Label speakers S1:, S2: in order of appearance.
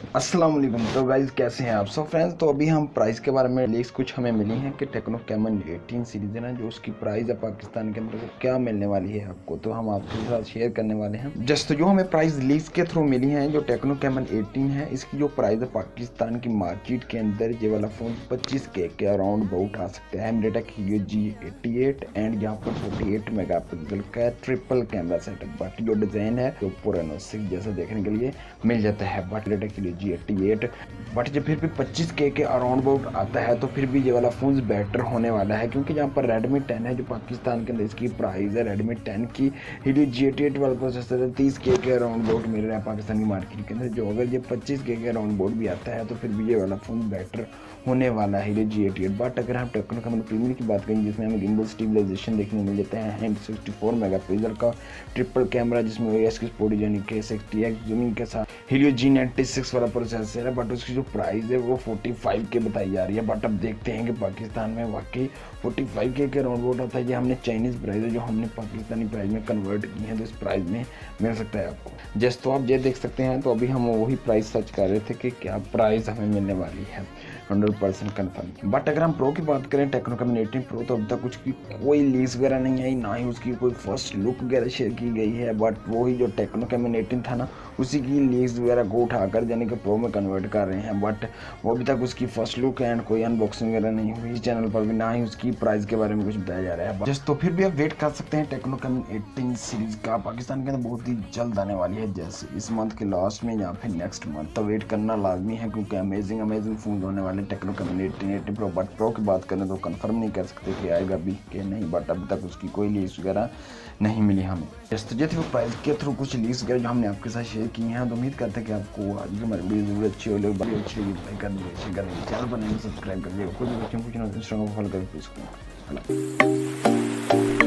S1: अस्सलाम वालेकुम। तो गाइज़ कैसे हैं आप सब फ्रेंड्स। तो अभी हम प्राइस के बारे में लीक्स कुछ हमें मिली हैं कि टेक्नो कैमन 18 सीरीज़ है ना, जो उसकी प्राइस है पाकिस्तान के अंदर वो क्या मिलने वाली है आपको, तो हम आपके साथ शेयर करने वाले हैं। जस्ट जो हमें प्राइस लीक्स के थ्रू मिली हैं, जो टेक्नो कैमन 18 है, इसकी जो प्राइस है पाकिस्तान की मार्केट के अंदर ये वाला फ़ोन 25K के अराउंड अबाउट आ सकता है। MediaTek Helio G88 एंड यहाँ पर 48 मेगापिक्सल का ट्रिपल कैमरा सेटअप। बाकी जो डिज़ाइन है जो पूरा 6 जैसा देखने के लिए मिल जाता है। But MediaTek Helio G88 but जब फिर भी 25K के अराउंड अबाउट आता है तो फिर भी ये वाला फ़ोन बेटर होने वाला है, क्योंकि यहाँ पर Redmi 10 है जो पाकिस्तान के अंदर इसकी प्राइस है। Redmi 10 की Helio G88 वाला प्रोसेसर है 30K के अराउंड अबाउट मिल रहा है पाकिस्तान की मार्केट के अंदर। जो अगर ये 25K के अराउंड अबाउट भी आता है तो फिर भी ये वाला फ़ोन बेटर होने वाला है Helio G88। बट अगर हम टेक्नो कैमन प्रीमियम की बात करें, जिसमें हमें गिम्बल स्टेबलाइजेशन देखने को मिल जाता है, हैंड 64 मेगापिक्सल का ट्रिपल कैमरा जिसमें OIS की स्पोर्ट यानी कि 60x जूमिंग के साथ Helio G96 वाला प्रोसेसर है। बट उसकी जो प्राइस है वो 45K बताई जा रही है। बट अब देखते हैं कि पाकिस्तान में वाकई 45K के अराउंड वोट आता है। ये हमने चाइनीज़ प्राइस है जो हमने पाकिस्तानी प्राइस में कन्वर्ट की है, तो इस प्राइस में मिल सकता है आपको। जस्ट तो आप ये देख सकते हैं। तो अभी हम वही प्राइस सर्च कर रहे थे कि क्या प्राइस हमें मिलने वाली है 100% कन्फर्म। बट अगर हम प्रो की बात करें, टेक्नो कैमन 18 प्रो, तो अब तक उसकी कोई लीक्स वगैरह नहीं आई, ना ही उसकी कोई फर्स्ट लुक वगैरह शेयर की गई है। बट वही जो टेक्नो कैमन 18 था ना, उसी की लीक्स वगैरह को उठाकर यानी कि प्रो में कन्वर्ट कर रहे हैं। बट वो अभी तक उसकी फर्स्ट लुक एंड कोई अनबॉक्सिंग वगैरह नहीं हुई इस चैनल पर भी, ना ही उसकी प्राइस के बारे में कुछ बताया जा रहा है। जस्ट तो फिर भी आप वेट कर सकते हैं टेक्नो कैमन 18 सीरीज़ का पाकिस्तान के अंदर बहुत ही जल्द आने वाली है, जैसे इस मंथ के लास्ट में या फिर नेक्स्ट मंथ। तो वेट करना लाजमी है, क्योंकि अमेजिंग फोन होने वाले Tecno Camon 18 pro. But pro की बात करें तो कंफर्म नहीं कर सकते कि आएगा भी कि नहीं, बट अभी तक उसकी कोई लीक्स वगैरह नहीं मिली हमें। जस्ट ये थे प्राइस के थ्रू कुछ लीक्स वगैरह जो हमने आपके साथ शेयर किए हैं। तो उम्मीद करते हैं कि आपको आज की हमारी वीडियो जरूर अच्छी हो, बड़ी अच्छी लगी, लाइक कर दीजिए, शेयर कर दीजिए, चैनल पर नहीं सब्सक्राइब कर दीजिए, कुछ भी बच्चों को फॉलो कर